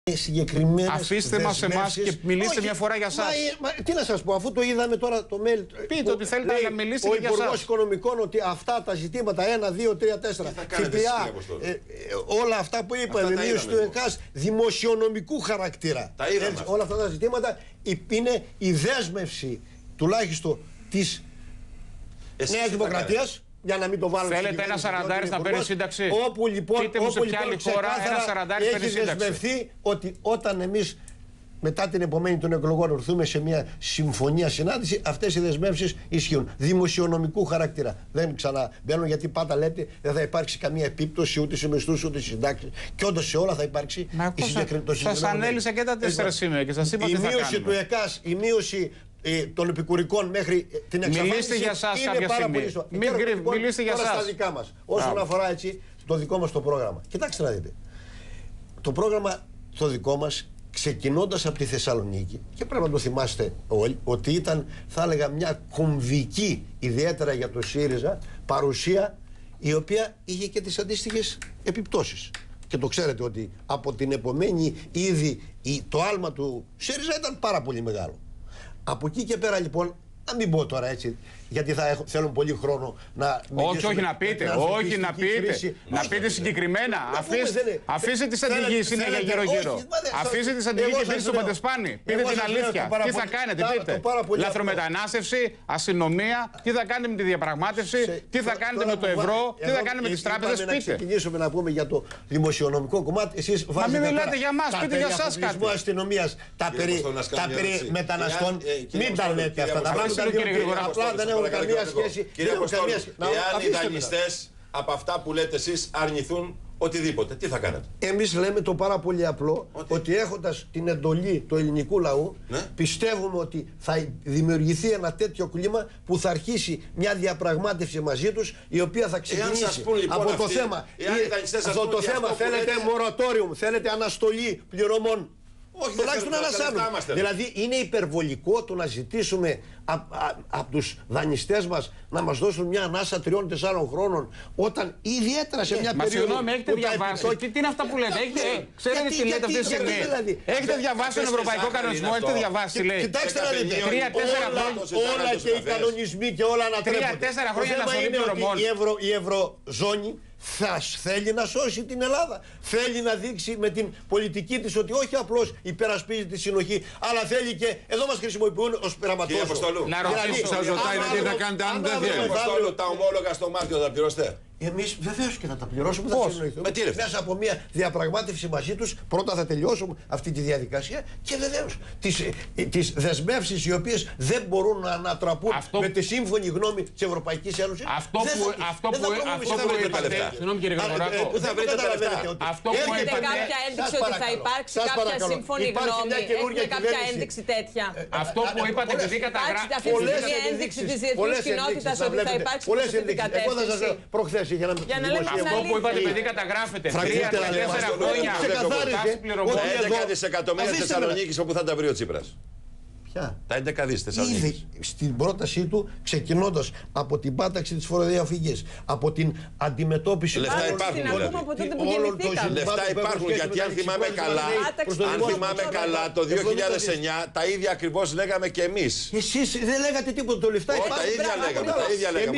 Αφήστε μας εμάς και μιλήστε μια φορά για εσάς. Τι να σας πω, αφού το είδαμε τώρα το mail. Πείτε ότι θέλετε να μιλήσετε για εσάς. Ο Υπουργός Οικονομικών ότι αυτά τα ζητήματα 1, 2, 3, 4 ΦΠΑ, όλα αυτά που είπαμε, μείωση του ΕΚΑΣ, δημοσιονομικού χαρακτήρα. Όλα αυτά τα ζητήματα είναι η δέσμευση τουλάχιστον της Νέας Δημοκρατίας. Για να μην το βάλουμε. Θέλετε ένα σαραντάρι να παίρνει σύνταξη. Όπου λοιπόν, πείτε μου σε ποια άλλη χώρα ένα σαραντάρι παίρνει σύνταξη. Έχει δεσμευθεί ότι όταν εμείς μετά την επομένη των εκλογών ορθούμε σε μια συμφωνία συνάντηση, αυτές οι δεσμεύσεις ισχύουν. Δημοσιονομικού χαρακτήρα. Δεν ξαναμπαίνουν γιατί πάντα λέτε δεν θα υπάρξει καμία επίπτωση ούτε σε μισθούς ούτε σε συντάξεις. Και όντως σε όλα θα υπάρξει. Σας ανέλησα και τα 4 σημεία και σας είπα τι θα κάνουμε. Η μείωση του ΕΚΑΣ, η μείωση των επικουρικών μέχρι την εξαφάνιση. Μιλήστε για εσάς κάποια στιγμή. Μιλήστε για εσάς. Στα δικά μας. Όσον αφορά έτσι το δικό μας το πρόγραμμα. Κοιτάξτε να δείτε. Το πρόγραμμα το δικό μας, ξεκινώντας από τη Θεσσαλονίκη, και πρέπει να το θυμάστε όλοι, ότι ήταν, θα έλεγα, μια κομβική, ιδιαίτερα για το ΣΥΡΙΖΑ, παρουσία η οποία είχε και τις αντίστοιχες επιπτώσεις. Και το ξέρετε ότι από την επομένη ήδη το άλμα του ΣΥΡΙΖΑ ήταν πάρα πολύ μεγάλο. Από εκεί και πέρα λοιπόν, να μην πω τώρα έτσι, γιατί θέλουν πολύ χρόνο να όχι, όχι να πείτε, όχι να πείτε. Να πείτε συγκεκριμένα. Αφήστε τις αντιγείς συνέχεια γύρω-γύρω. Αφήστε τις αντιγείς και πείτε στο Παντεσπάνι. Πείτε την αλήθεια. Τι θα κάνετε, πείτε. Λαθρομετανάστευση, αστυνομία, τι θα κάνετε με τη διαπραγμάτευση, τι θα κάνετε με το ευρώ, τι θα κάνετε με τις τράπεζες, πείτε. Να ξεκινήσουμε να πούμε για το δημοσιονομικό κομμάτι. Εσείς βάζετε. Μα μην μιλάτε για μας, πείτε για εσάς κάτι. Αστυνομίας, τα περί μεταναστών. Μην τα λέτε αυτά τα πράγματα. Απλά δεν έχουν καμία σχέση. Κύριε Αποστόλου, εάν οι δανειστές από αυτά που λέτε εσείς αρνηθούν οτιδήποτε, τι θα κάνετε? Εμείς λέμε το πάρα πολύ απλό, ότι έχοντας την εντολή του ελληνικού λαού, πιστεύουμε ότι θα δημιουργηθεί ένα τέτοιο κλίμα που θα αρχίσει μια διαπραγμάτευση μαζί τους, η οποία θα ξεκινήσει από το θέμα. Αυτό το θέμα θέλετε moratorium, θέλετε αναστολή πληρωμών. Όχι, τουλάχιστον ανασάνουμε. Δηλαδή είναι υπερβολικό το να ζητήσουμε από τους δανειστές μας να μας δώσουν μια ανάσα 3-4 χρόνων, όταν ιδιαίτερα σε μια περίοδο. Συγγνώμη, έχετε διαβάσει. Τι είναι αυτά που λέτε? Ξέρετε τι λέτε αυτή τη στιγμή? Έχετε διαβάσει τον Ευρωπαϊκό Κανονισμό? Έχετε διαβάσει τι λέει? Κοιτάξτε να δείτε. 3-4 χρόνια. Όλα και οι κανονισμοί και όλα ανατρέπονται. 3-4 χρόνια να είναι ότι η Ευρωζώνη θα θέλει να σώσει την Ελλάδα. Θέλει να δείξει με την πολιτική της ότι όχι απλώς υπερασπίζει τη συνοχή, αλλά θέλει και εδώ μας χρησιμοποιούν ως πειραματόζωο. Να ρωτήσω, σας ρωτάει τι θα κάνετε αν δεν θέλει. Τα ομόλογα στο Μάρτιο θα πληρώσετε? Εμείς βεβαίως και θα τα πληρώσουμε. Μέσα από μια διαπραγμάτευση μαζί τους, πρώτα θα τελειώσουμε αυτή τη διαδικασία και βεβαίως τις δεσμεύσεις οι οποίες δεν μπορούν να ανατραπούν με τη σύμφωνη γνώμη της Ευρωπαϊκής Ένωσης. Αυτό που είπατε. Συγγνώμη κύριε Γρηγοράκο. Πού θα βρείτε τα λεφτά? Αυτό που είπατε. Κάποια ένδειξη ότι θα υπάρξει κάποια σύμφωνη γνώμη? Έχετε κάποια ένδειξη τέτοια? Αυτό που είπατε επειδή καταγράφει. Αυτή τη ένδειξη της διεθνούς κοινότητας ότι θα υπάρξει αυτή η κατεύθυνση. Αυτό που είπατε παιδί καταγράφεται. 3-4 χρόνια. Τα 11 δισεκατομμύρια Θεσσαλονίκης, όπου θα τα βρει ο Τσίπρας? Ποια? Τα 11 δις Θεσσαλονίκης. Στην πρότασή του, ξεκινώντας από την πάταξη της φοροδιαφυγής, από την αντιμετώπιση. Λεφτά υπάρχουν δηλαδή. Λεφτά υπάρχουν, γιατί αν θυμάμαι καλά, το 2009 τα ίδια ακριβώς λέγαμε και εμείς. Εσείς δεν λέγατε τίποτα, το λεφτά υπάρχουν. Τα ίδια λέγαμε.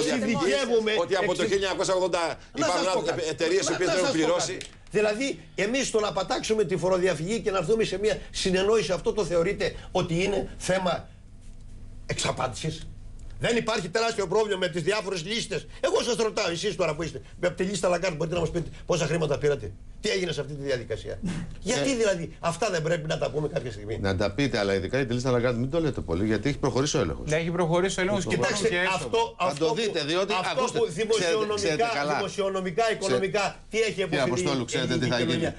Ότι από το 1980 υπάρχουν εταιρείες που έχουν πληρώσει. Δηλαδή, εμείς το να πατάξουμε τη φοροδιαφυγή και να έρθουμε σε μια συνεννόηση, αυτό το θεωρείτε ότι είναι θέμα εξαπάτησης? Δεν υπάρχει τεράστιο πρόβλημα με τις διάφορες λίστες. Εγώ σας ρωτάω, εσείς τώρα που είστε, από τη λίστα Λαγκάρντ μπορείτε να μας πείτε πόσα χρήματα πήρατε? Τι έγινε σε αυτή τη διαδικασία? Γιατί δηλαδή αυτά δεν πρέπει να τα πούμε κάποια στιγμή? Να τα πείτε, αλλά ειδικά για τη λίστα Λαγκάρντ μην το λέτε πολύ, γιατί έχει προχωρήσει ο έλεγχος. Δεν έχει προχωρήσει ο έλεγχος. Κοιτάξτε, αυτό το δείτε, διότι που δημοσιονομικά, οικονομικά, τι έχει Αποστόλου, ξέρετε τι θα γίνει?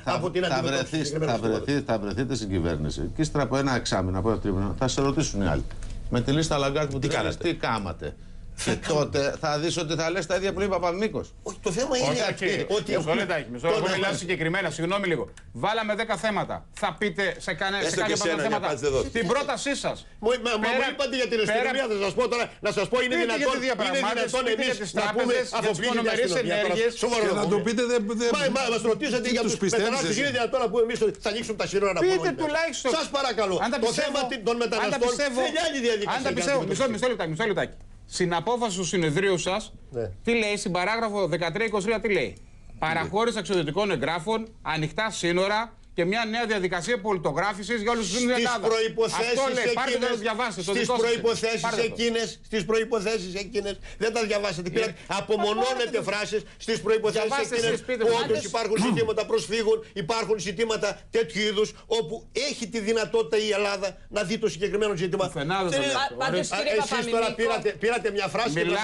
Θα βρεθείτε στην κυβέρνηση και ύστερα από ένα εξάμηνο, από ένα τρίμηνο, θα σε ρωτήσουν οι άλλοι. Με τη λίστα Λαγκάρντ που τι κάματε? Και τότε θα δεις ότι θα λες τα ίδια που λέει ο Παπαμίκος. Όχι, το θέμα είναι ότι. Μισό λεπτό, μιλάω συγκεκριμένα, συγγνώμη λίγο. Βάλαμε 10 θέματα. Θα πείτε σε κάποια θέματα την πρότασή σας. Μου είπατε για την αστυνομία, θα σας πω τώρα, να σας πω είναι δυνατόν εμείς να πούμε μονομερείς ενέργειες. Να το πείτε δεν. Μας ρωτήσατε για τους μετανάστες, είναι δυνατόν να πούμε εμείς ότι θα ανοίξουν τα σύνορα να πούμε. Πείτε τουλάχιστον. Σας παρακαλώ. Το θέμα των μεταναστών θέλει άλλη διαδικασία. Μισό λεπτάκι. Στην απόφαση του συνεδρίου σας, τι λέει, στην παράγραφο 13-23, τι λέει. Παραχώρηση αξιοδοτικών εγγράφων, ανοιχτά σύνορα και μια νέα διαδικασία πολιτογράφησης για όλους τους Δήμους της Ελλάδα. Στις προϋποθέσεις εκείνες, δεν τα διαβάσατε. Απομονώνετε φράσεις στις προϋποθέσεις εκείνες που όντως υπάρχουν ζητήματα προσφύγων, υπάρχουν ζητήματα τέτοιου είδους, όπου έχει τη δυνατότητα η Ελλάδα να δει το συγκεκριμένο ζήτημα. Εσείς τώρα πήρατε μια φράση και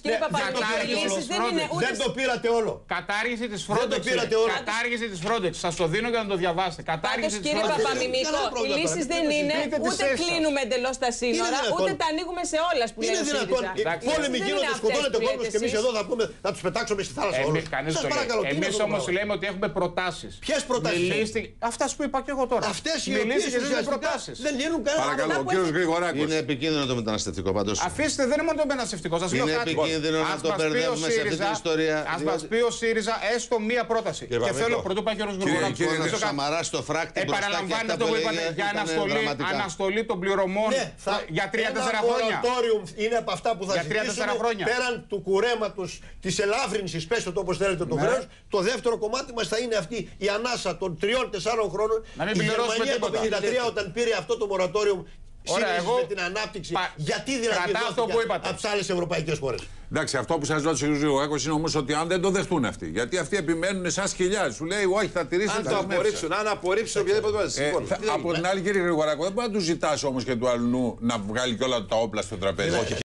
δεν το πήρατε όλο. Κατάργηση της Frontex. Σας το δίνω για να το διαβάσετε. Πάντως κύριε Παπαμιμίκο, οι λύσεις δεν είναι ούτε κλείνουμε εντελώς τα σύνορα, ούτε τα ανοίγουμε σε όλα που λέει ο ΣΥΡΙΖΑ. Πόλεμοι γίνονται, σκοτώνεται ο κόσμος και εμείς εδώ θα πούμε θα τους πετάξουμε στη θάλασσα όλους. Εμείς όμως λέμε ότι έχουμε προτάσεις. Ποιες προτάσεις? Αυτές που είπα και εγώ τώρα. Αυτές οι οποίες δεν λύνουν κανένα. Παρακαλώ, ο κύριος Γρηγοράκος. Είναι επικίνδυνο το μεταναστευτικό πάντως. Αφήστε, δεν είναι μόνο το μεταναστευτικό. Σας λέω κάτι. Είναι επικίνδυνο να το μπερδεύουμε σε αυτή την ιστορία. Ας μας πει ο ΣΥΡΙΖΑ έστω μία πρόταση. Και θέλω πρωτού πάει ο κύριος Γρηγοράκος. Στο φράκτη επαναλαμβάνετε αυτό που είπατε για αναστολή των πληρωμών για 3-4 χρόνια. Είναι από αυτά που θα ζητήσουν πέραν του κουρέματος της ελάφρυνσης, πέστε το όπως θέλετε, το χρέος. Το δεύτερο κομμάτι μας θα είναι αυτή η ανάσα των 3-4 χρόνων. Η Γερμανία το 1953 όταν πήρε αυτό το μορατόριο με την ανάπτυξη. Γιατί δηλαδή από τις άλλες ευρωπαϊκές χώρες? Εντάξει, αυτό που σας λέω ο κ. Γρηγοράκος είναι όμως ότι αν δεν το δεχτούν αυτοί, γιατί αυτοί επιμένουν σαν σκυλιά, σου λέει όχι, θα τηρήσετε τα απορρίψουν. Αν απορρίψουν οποιαδήποτε βάση. Από την άλλη, κύριε Γρηγοράκο, δεν μπορεί να του ζητάς όμως και του αλλού να βγάλει και όλα τα όπλα στο τραπέζι.